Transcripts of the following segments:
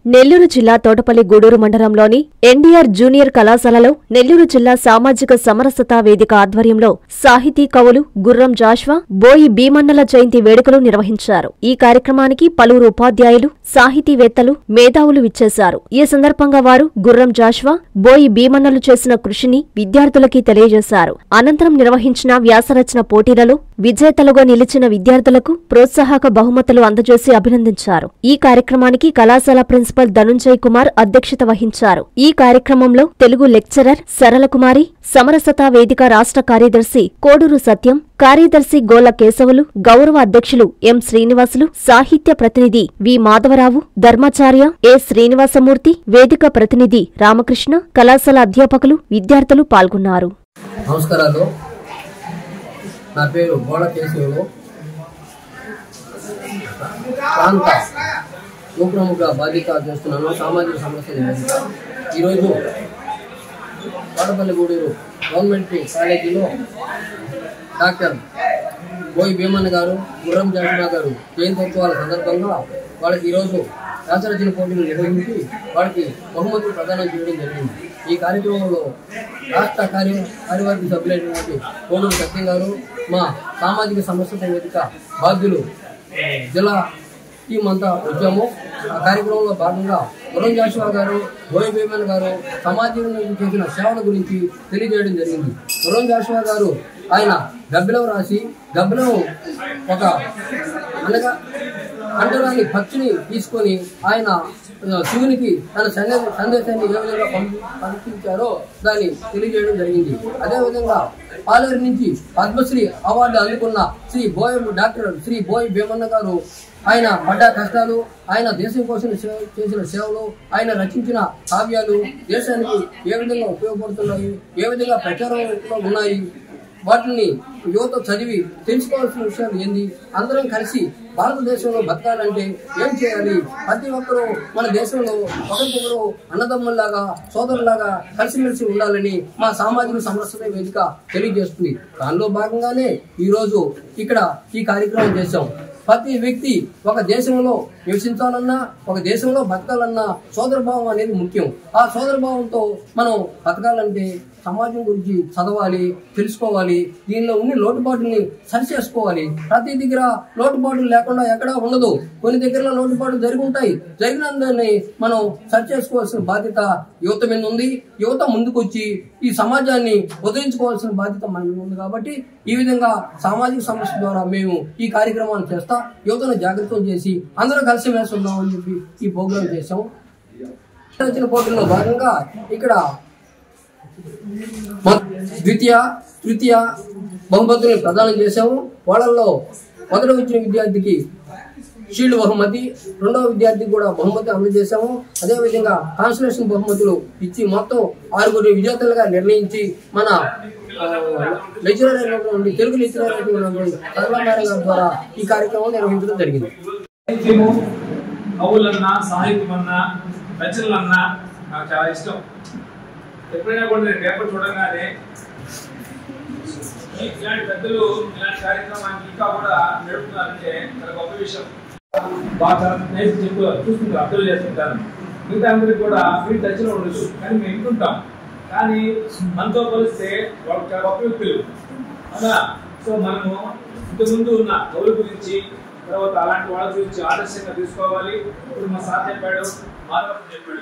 నెల్లూరు జిల్లా తోటపల్లి గూడూరు మండలంలోని NDR junior కళాశాలలో నెల్లూరు జిల్లా సామాజిక సమరసతా వేదిక ఆధ్వర్యంలో సాహితీ కవులు గుర్రం జాష్వా బోయి భీమన్నల జయంతి వేడుకలు నిర్వహించారు. ఈ కార్యక్రమానికి పలువురు ఉపాధ్యాయులు, సాహితీవేత్తలు, మేధావులు విచ్చేశారు. ఈ సందర్భంగా వారు గుర్రం జాష్వా, బోయి భీమన్నలు చేసిన కృషిని విద్యార్థులకి తెలియజేశారు. అనంతరం నిర్వహించిన వ్యాసరచన పోటీలలో విజేతలుగా నిలిచిన విద్యార్థులకు ప్రోత్సాహక బహుమతులు అందజేసి అభినందించారు. ఈ కార్యక్రమానికి కళాశాల ప్రిన్సిపల్ ధనుంజయ్ కుమార్ అధ్యక్షత వహించారు. ఈ కార్యక్రమంలో తెలుగు లెక్చరర్ సరళకుమారి, సమరసతా వేదిక రాష్ట్ర కార్యదర్శి కోడూరు సత్యం, కార్యదర్శి గోల కేశవులు, గౌరవ అధ్యక్షులు ఎం శ్రీనివాసులు, సాహిత్య ప్రతినిధి వి మాధవరావు, ధర్మాచార్య ఏ శ్రీనివాసమూర్తి, వేదిక ప్రతినిధి రామకృష్ణ, కళాశాల అధ్యాపకులు, విద్యార్థులు పాల్గొన్నారు. నమస్కారాలు. నా పేరు గోల కేశవులు. ప్రాంత ఉపప్రముఖ బాధ్యత చేస్తున్నాను. సామాజిక సమస్యలు ఈరోజు తోటపల్లి గూడూరు గవర్నమెంట్ కాలేజీలో డాక్టర్ బోయి భీమన్న గారు, గుర్రం జాష్వా గారు జయంతోత్సవాల సందర్భంగా వాళ్ళకి ఈరోజు వ్యాసరచన పోటీలు నిర్వహించి వాళ్ళకి బహుమతులు ప్రదానం చేయడం జరిగింది. ఈ కార్యక్రమంలో రాష్ట్ర కార్యవర్గ సభ్యులైనటువంటి కోడూరు సత్యం గారు, మా సామాజిక సమస్యల వేదిక బాధ్యులు జిల్లా టీం అంతా వచ్చాము. ఆ కార్యక్రమంలో భాగంగా గుర్రం జాష్వా గారు, బోయి భీమన్న గారు సమాజంలో చేసిన సేవల గురించి తెలియజేయడం జరిగింది. గుర్రం జాష్వా గారు ఆయన గబ్బిలం రాసి, గబ్బిలం ఒక అనగా అంటరాని పక్షిని తీసుకొని ఆయన శివునికి తన సందేశాన్ని ఏ విధంగా పంపించారో దాన్ని తెలియజేయడం జరిగింది. అదేవిధంగా పాలేరు నుంచి పద్మశ్రీ అవార్డు అందుకున్న డాక్టర్ శ్రీ బోయి భీమన్న గారు ఆయన పడ్డ కష్టాలు, ఆయన దేశం కోసం చేసిన సేవలు, ఆయన రచించిన కావ్యాలు దేశానికి ఏ విధంగా ఉపయోగపడుతున్నాయి, ఏ విధంగా ప్రచారంలో ఉన్నాయి, వాటిని యువత చదివి తెలుసుకోవాల్సిన విషయాలు ఏంది, అందరం కలిసి భారతదేశంలో బతకాలంటే ఏం చేయాలి, ప్రతి ఒక్కరూ మన దేశంలో ఒకరికొకరు అన్నదమ్ముల్లాగా సోదరులాగా కలిసిమెలిసి ఉండాలని మా సామాజిక సమరసత వేదిక తెలియజేస్తుంది. దానిలో భాగంగానే ఈరోజు ఇక్కడ ఈ కార్యక్రమం చేశాం. ప్రతి వ్యక్తి ఒక దేశంలో నివసించాలన్నా, ఒక దేశంలో బతకాలన్నా సోదరభావం అనేది ముఖ్యం. ఆ సోదరభావంతో మనం బతకాలంటే సమాజం గురించి చదవాలి, తెలుసుకోవాలి, దీనిలో ఉన్న లోటుపాటుల్ని సరిచేసుకోవాలి. ప్రతి దగ్గర లోటుపాట్లు లేకుండా ఎక్కడా ఉండదు. కొన్ని దగ్గరలో లోటుపాట్లు జరిగి ఉంటాయి. జరిగినందుని మనం సరిచేసుకోవాల్సిన బాధ్యత యువత మీద ఉంది. యువత ముందుకొచ్చి ఈ సమాజాన్ని వదిలించుకోవాల్సిన బాధ్యత మన మీద ఉంది. కాబట్టి ఈ విధంగా సామాజిక సమస్య ద్వారా మేము ఈ కార్యక్రమాన్ని చేస్తా యువతను జాగ్రత్తలు చేసి అందరూ కలిసి మెలిసి ఉందామని చెప్పి ఈ ప్రోగ్రాం చేశాం. రచన పోటీల్లో భాగంగా ఇక్కడ ద్వితీయ, తృతీయ బహుమతులను ప్రదానం చేశాము. వాళ్ళల్లో మొదట వచ్చిన విద్యార్థికి షీల్డ్ బహుమతి, రెండవ విద్యార్థికి కూడా బహుమతి అందజేశాము. అదేవిధంగా కాన్సలేషన్ బహుమతులు ఇచ్చి మొత్తం 6 విజేతలుగా నిర్ణయించి మన లెక్చరర్ అయినటువంటి తెలుగు లెక్చరర్ అయినటువంటి సరళ మేడం గారి ద్వారా ఈ కార్యక్రమం నిర్వహించడం జరిగింది. కవులన్నా, సాహిత్యమన్నా, రచనలన్నా నాకు చాలా ఇష్టం. ఎప్పుడైనా కూడా నేను పేపర్ చూడగానే ఇలాంటి పెద్దలు ఇలాంటి కార్యక్రమాన్ని ఇంకా కూడా నడుపుతున్నారంటే చాలా గొప్ప విషయం. బాగా చూస్తుంటారు, అబ్జర్వ్ చేస్తుంటారు. మిగతా అందరికి కూడా వీటి టచ్లో ఉండదు, కానీ మేము వింటుంటాం. కానీ మనతో పోలిస్తే వాళ్ళు చాలా గొప్ప వ్యక్తులు అలా. సో మనము ఇంతకుముందు ఉన్న కవుల గురించి, తర్వాత అలాంటి వాళ్ళ గురించి ఆదర్శంగా తీసుకోవాలి. ఇప్పుడు మా సార్ చెప్పాడు, మాధవ్ చెప్పాడు,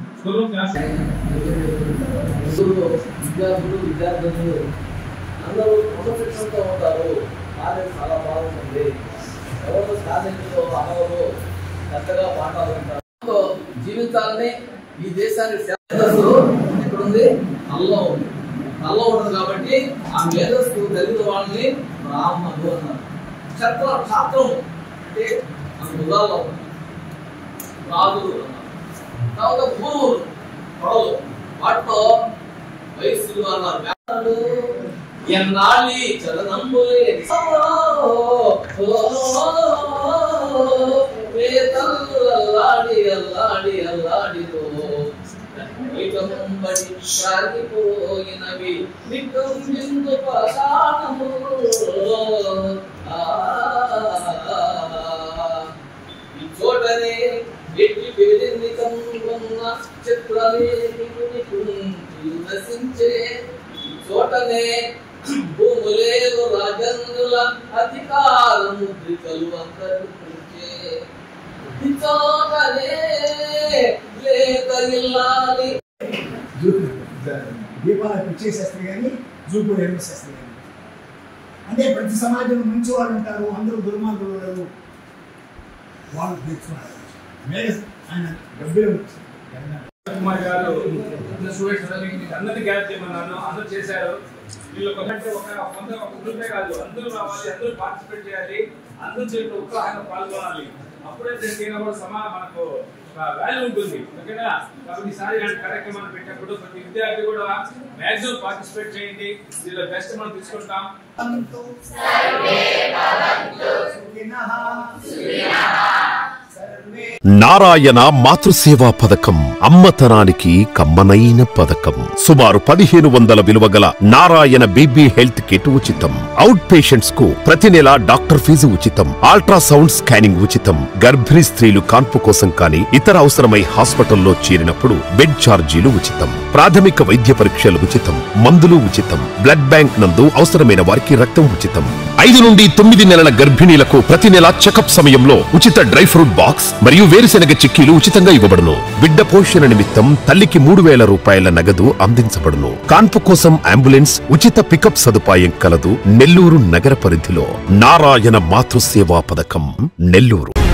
విద్యార్థులు విద్యార్థులు అందరూ క్రమశిక్షణతో ఉంటారు. కాలేజ్ చాలా బాగుంటుంది. ఎవరు కాలేజీలో అమలు పెద్దగా మాట్లాడుతుంటారు. జీవితాలని ఈ దేశానికి మేధస్సు ఎక్కడుంది? కళ్ళలో ఉంది. కళ్ళలో ఉంటుంది కాబట్టి ఆ మేధస్సు తెలియని వాళ్ళని బ్రాహ్మణులు అన్నారు. శాస్త్రం అంటే మన ఉదాహరణ రాజులు అన్నారు. తర్వాత పూర్వులు పొడవులు, వాటిలో వయస్సులు అన్నారు. ఎన్నాళ్ళి చలనంబులే అల్లాడి అల్లాడి అల్లాడితో సాగిపోయినవి నిందు పాషాణము. ఈ చోటనే ఎట్టి పేదెందుకం చోటనే భూములేరు రాజన్నుల అధికారం ముద్రికలు అంతరించే చోటనే లేదల్లాలి దీపాలకు ఇచ్చేసేస్తారు కానీ జూపు నిర్మిస్తారు కానీ అంటే ప్రతి సమాజంలో మంచి వాళ్ళు ఉంటారు, అందరూ దుర్మార్గులు ఉండరు, వాళ్ళు తెచ్చుకున్నారు. ఆయన డబ్బులు కుమార్ గారు స్టూడెంట్స్ అందరినీ గ్యాప్ చేయమన్నాను, అందరూ చేశారు. వీళ్ళు ఒక గ్రూపే కాదు, అందరూ రావాలి, అందరూ పార్టిసిపేట్ చేయాలి, అందరూ దీంట్లో ఉత్సాహంగా పాల్గొనాలి. అప్పుడే దీనిలో కూడా మనకు వాల్యూ ఉంటుంది. ఓకేనా? కాబట్టి ఈసారి ఇలాంటి కార్యక్రమాన్ని పెట్టినప్పుడు ప్రతి విద్యార్థి కూడా మ్యాక్సిమం పార్టిసిపేట్ చేయండి. దీనిలో బెస్ట్ మనం తీసుకుంటాం. నారాయణ మాతృసేవా పథకం అమ్మతనానికి కమ్మనైన పథకం. సుమారు 1500 విలువ గల నారాయణ బేబీ హెల్త్ కిట్ ఉచితం. అవుట్ పేషెంట్స్ కు ప్రతి నెల డాక్టర్ ఫీజు ఉచితం. అల్ట్రాసౌండ్ స్కానింగ్ ఉచితం. గర్భిణీ స్త్రీలు కాన్పు కోసం కానీ ఇతర అవసరమై హాస్పిటల్లో చేరినప్పుడు బెడ్ ఛార్జీలు ఉచితం. ప్రాథమిక వైద్య పరీక్షలు ఉచితం. మందులు ఉచితం. బ్లడ్ బ్యాంక్ నందు అవసరమైన వారికి రక్తం ఉచితం. 5 నుండి 9 నెలల గర్భిణీలకు ప్రతి నెల చెకప్ సమయంలో ఉచిత డ్రై ఫ్రూట్ బాక్స్ మరియు వేరుశెనగ చిక్కీలు ఉచితంగా ఇవ్వబడును. బిడ్డ పోషణ నిమిత్తం తల్లికి 3000 రూపాయల నగదు అందించబడును. కాన్పు కోసం అంబులెన్స్ ఉచిత పికప్ సదుపాయం కలదు. నెల్లూరు నగర పరిధిలో నారాయణ మాతృసేవా పథకం, నెల్లూరు.